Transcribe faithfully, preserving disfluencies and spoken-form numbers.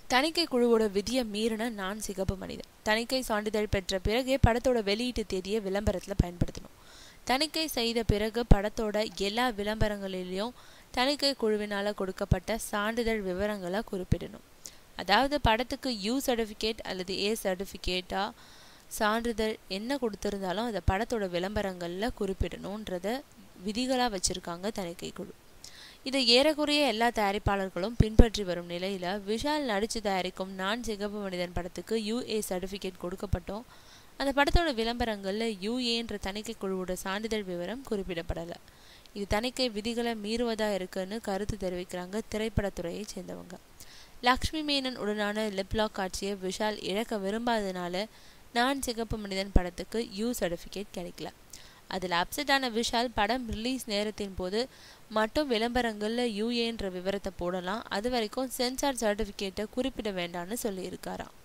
தணிக்கை குழுவோட விதியை மீறின நான் சிகப்பு மனிதன். தணிக்கை சான்றிதழ் பெற்ற பிறகே படத்தோட வெளியீட்டு தேதியை விளம்பரத்துல பயன்படுத்தணும். தணிக்கை செய்த பிறகு படத்தோட எல்லா விளம்பரங்களிலும் தணிக்கை குழுவினால கொடுக்கப்பட்ட சான்றிதழ் விவரங்களை குறிப்பிடணும். அதாவது படத்துக்கு யூ சர்டிஃபிகேட் அல்லது ஏ சர்டிஃபிகேட்டா சான்றிதழ் என்ன கொடுத்திருந்தாலும் அதை படத்தோட விளம்பரங்கள்ல குறிப்பிடணும்ன்றத விதிகளா வச்சிருக்காங்க தணிக்கை குழு. இதை ஏறக்குறைய எல்லா தயாரிப்பாளர்களும் பின்பற்றி வரும் நிலையில விஷால் நடிச்சு தயாரிக்கும் நான் சிகப்பு மனிதன் படத்துக்கு யூஏ சர்டிஃபிகேட் கொடுக்கப்பட்டோம். அந்த படத்தோட விளம்பரங்கள்ல யூஏன்ற தணிக்கை குழுவோட சான்றிதழ் விவரம் குறிப்பிடப்படலை. இது தணிக்கை விதிகளை மீறுவதா இருக்குன்னு கருத்து தெரிவிக்கிறாங்க திரைப்படத்துறையை சேர்ந்தவங்க. லக்ஷ்மி மேனன் உடனான லிப்லாக் காட்சியை விஷால் இழக்க விரும்பாததுனால நான் சிகப்பு மனிதன் படத்துக்கு யூ சர்டிஃபிகேட் கிடைக்கல. அதில் அப்செட்டான விஷால் படம் ரிலீஸ் நேரத்தின் போது மட்டும் விளம்பரங்களில் யூஏன்ற விவரத்தை போடலாம், அது வரைக்கும் சென்சார் சர்டிஃபிகேட்டை குறிப்பிட வேண்டாம்னு சொல்லியிருக்காராம்.